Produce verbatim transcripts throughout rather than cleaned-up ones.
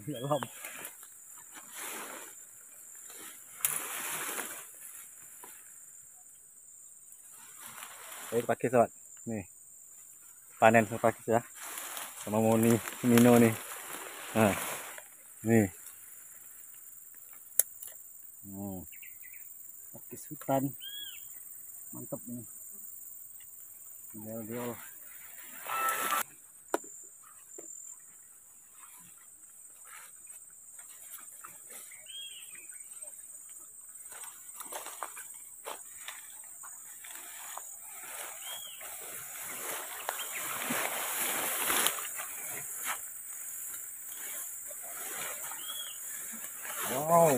dalam. Saya pakai sobat. Nih. Panen saya pakai ya. Sama Moni Mino nih. Nah. Nih. Oh. Pakis hutan. Mantap nih. Diol-diol. Wow,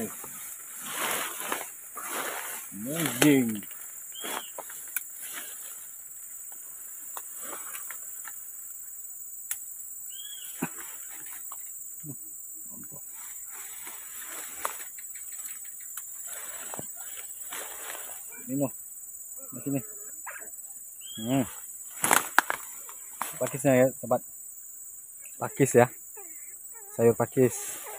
amazing. Mino, di sini. Hmm. Pakisnya ya, sobat. Pakis ya, sayur pakis.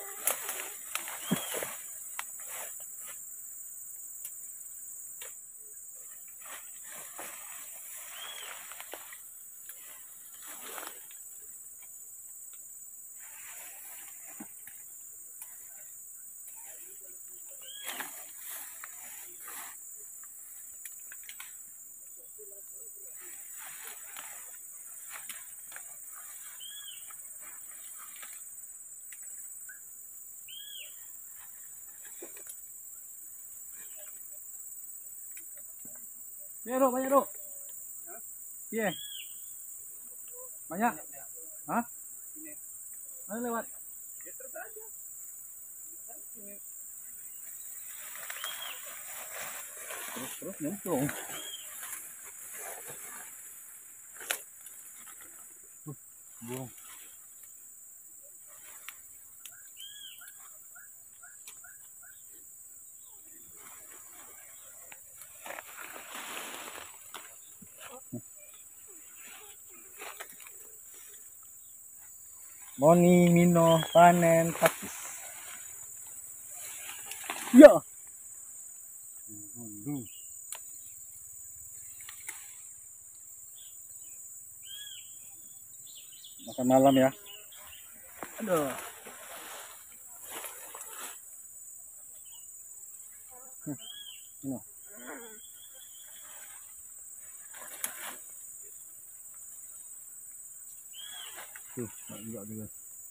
Iya, Dok, banyak, Dok. Iya. Banyak. Hah? Mana lewat? Terus aja. Terus terus nyemplung. Uh, burung. Moni Mino panen pakis. Ya. Hmm. Makan malam ya. Aduh. Hmm. Mino. Tuh, enggak juga.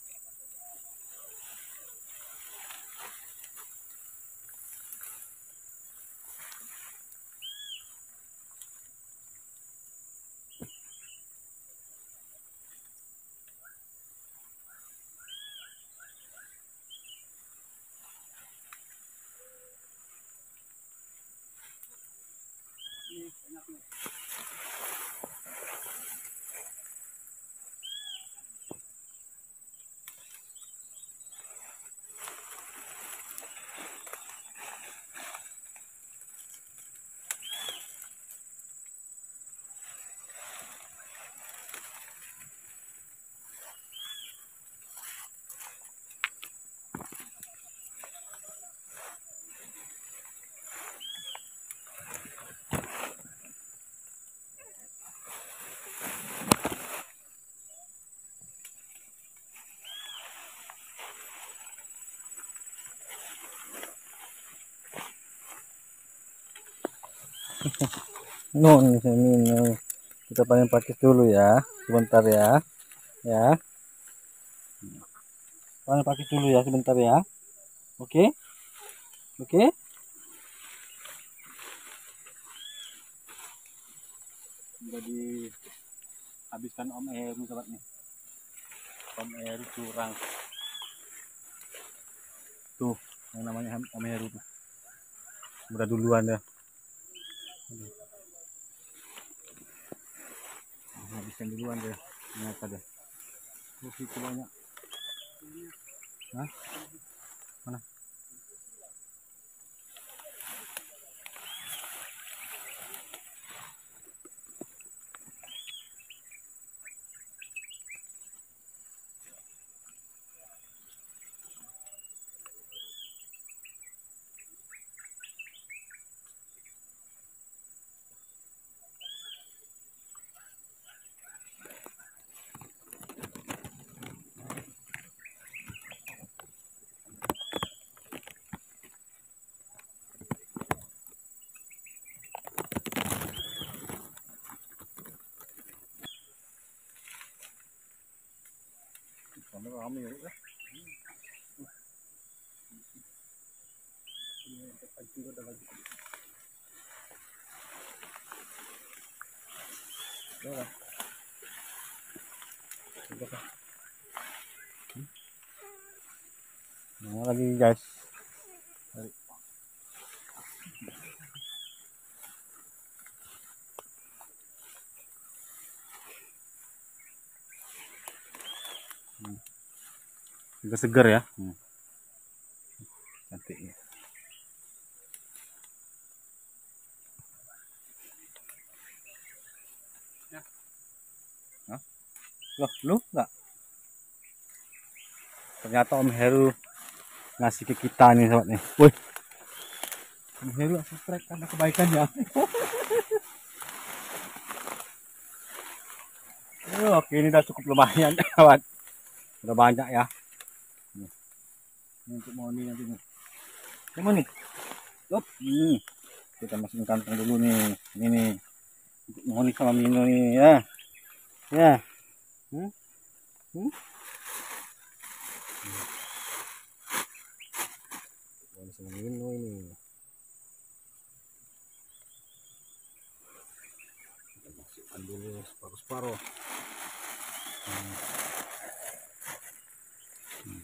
Non ini kita panen pakis dulu ya, sebentar ya, ya. Panen pakis dulu ya, sebentar ya. Oke, oke. Sudah dihabiskan Om Heru sobat nih. Om Heru curang. Tuh, yang namanya Om Heru tuh. Udah duluan ya. Habiskan duluan deh, ternyata deh. Oh, itu banyak. Hah? Mana? Kami rame ya. Nah, lagi guys. Hmm. Juga segar ya. Hmm. Cantiknya. Ya. Hah? Loh, lu enggak? Ternyata Om Heru ngasih ke kita nih sobat nih. Woi. Om Heru subscribe karena kebaikannya. Oke, ini udah cukup lumayan kawan. Udah banyak ya. Nih. Ini untuk Moni nanti nih. Ini Moni. Yup. Nih. Kita masukin kantong dulu nih. Ini nih. Untuk Moni sama Mino nih ya. Ya. Hmm? Hmm? Moni sama Mino ini. Kita masukkan dulu separuh-separuh. Hmm. Hmm.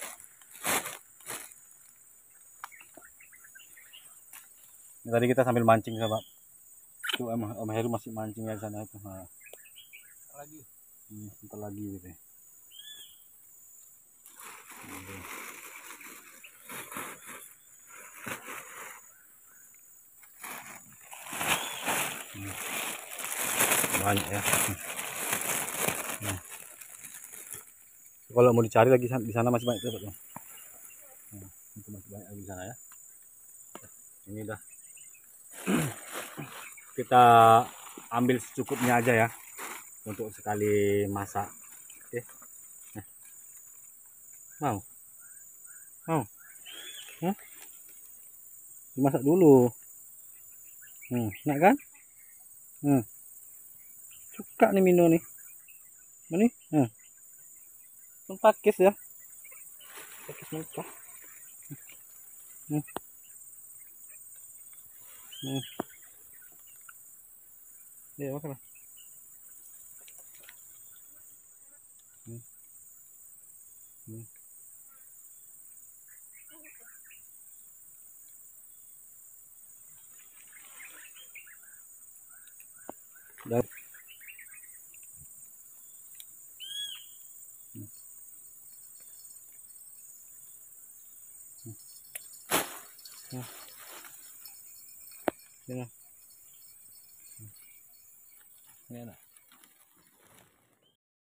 Ini tadi kita sambil mancing sahabat. Itu Om, Om Heru masih mancing ya di sana itu. Nah. Lagi. Hmm, bentar lagi gitu. Hmm. Hmm. Banyak ya. Hmm. Kalau mau dicari lagi di sana masih banyak sahabat. Nah, itu masih banyak lagi di sana ya. Ini dah kita ambil secukupnya aja ya untuk sekali masak. Oke. Nah. Mau? Mau? Hah? Dimasak dulu. Hmm, enak kan? Hmm. Suka nih Mino nih. Ini? Hmm. Pakis ya. Pakis mentah. Hmm. Hmm. Ya, makan. Hmm. Hmm. Dan hmm. Hmm. Sini. Ini enak.